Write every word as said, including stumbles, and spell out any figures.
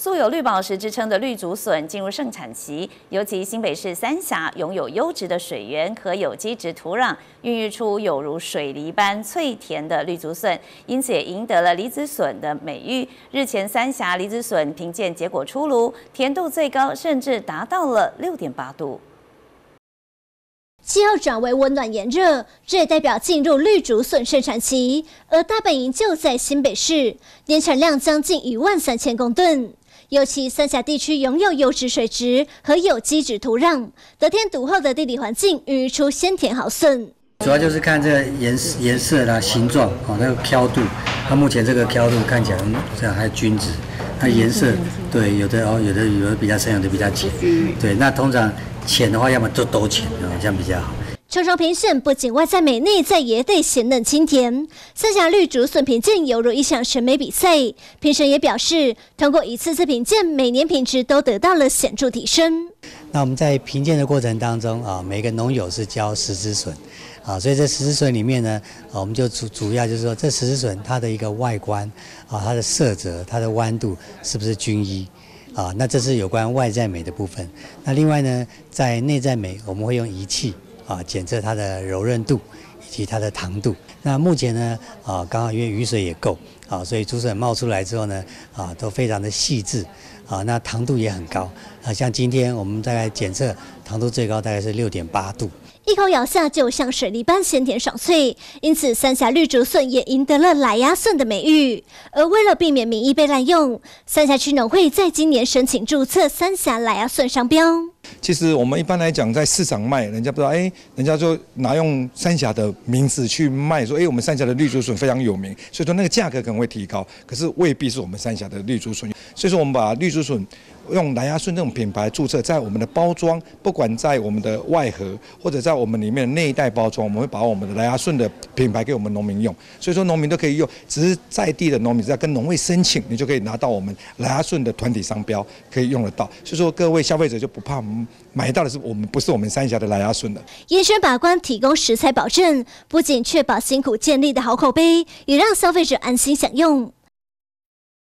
素有绿宝石之称的绿竹笋进入盛产期，尤其新北市三峡拥有优质的水源和有机质土壤，孕育出有如水梨般脆甜的绿竹笋，因此也赢得了梨子笋的美誉。日前，三峡梨子笋评鉴结果出炉，甜度最高甚至达到了六点八度。 气候转为温暖炎热，这也代表进入绿竹笋盛产期。而大本营就在新北市，年产量将近一万三千公吨。尤其三峡地区拥有优质水质和有机质土壤，得天独厚的地理环境，孕育出鲜甜好笋。 主要就是看这个颜颜色啦、形状哦，那个飘度。它目前这个飘度看起来这样还均值。它颜色对有的哦，有的有的比较深，有的比较浅。对，那通常。 浅的话，要么就都浅，这样比较好。 重重评审不仅外在美，内在也得鲜嫩清甜。三峡绿竹笋评鉴犹如一场审美比赛，评审也表示，通过一次次评鉴，每年品质都得到了显著提升。 那我们在评鉴的过程当中啊，每个农友是教十支笋，啊，所以这十支笋里面呢，啊，我们就主主要就是说，这十支笋它的一个外观啊，它的色泽、它的弯度是不是均一？ 啊，那这是有关外在美的部分。那另外呢，在内在美，我们会用仪器啊检测它的柔韧度以及它的糖度。那目前呢，啊，刚好因为雨水也够啊，所以竹笋冒出来之后呢，啊，都非常的细致啊，那糖度也很高啊。像今天我们大概检测糖度最高大概是六点八度。 一口咬下就像水梨般鲜甜爽脆，因此三峡绿竹笋也赢得了“来呀笋”的美誉。而为了避免名义被滥用，三峡区农会在今年申请注册三峡来呀笋商标。 其实我们一般来讲，在市场卖，人家不知道，哎，人家就拿用三峡的名字去卖，说，哎，我们三峡的绿竹笋非常有名，所以说那个价格可能会提高，可是未必是我们三峡的绿竹笋。所以说我们把绿竹笋用来呀笋这种品牌注册在我们的包装，不管在我们的外盒或者在我们里面的内袋包装，我们会把我们的来呀笋的品牌给我们农民用。所以说农民都可以用，只是在地的农民只要跟农会申请，你就可以拿到我们来呀笋的团体商标，可以用得到。所以说各位消费者就不怕买到的是我们不是我们三峡的来呀笋的。 严选把关，提供食材保证，不仅确保辛苦建立的好口碑，也让消费者安心享用。